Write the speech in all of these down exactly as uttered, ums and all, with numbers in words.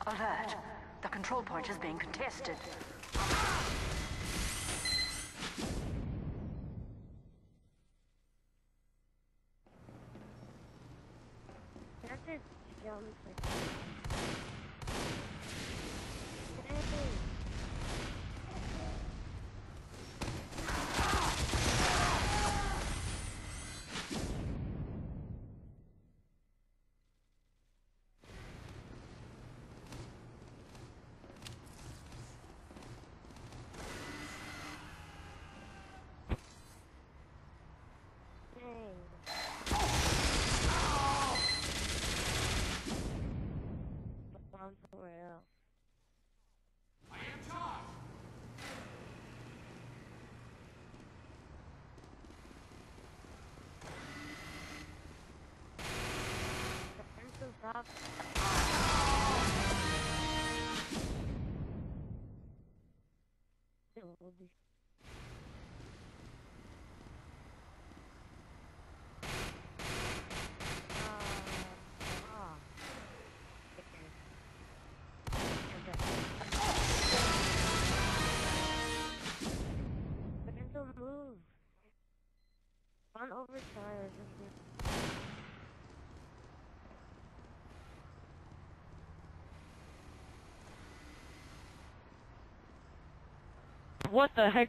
Alert. The control point is being contested. That just jumps like somewhere else. I am Todd. The pencil drops. It will be. Move. On overtime. What the heck?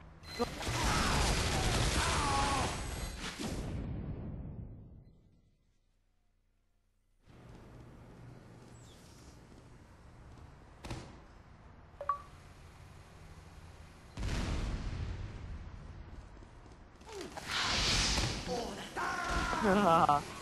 Haha.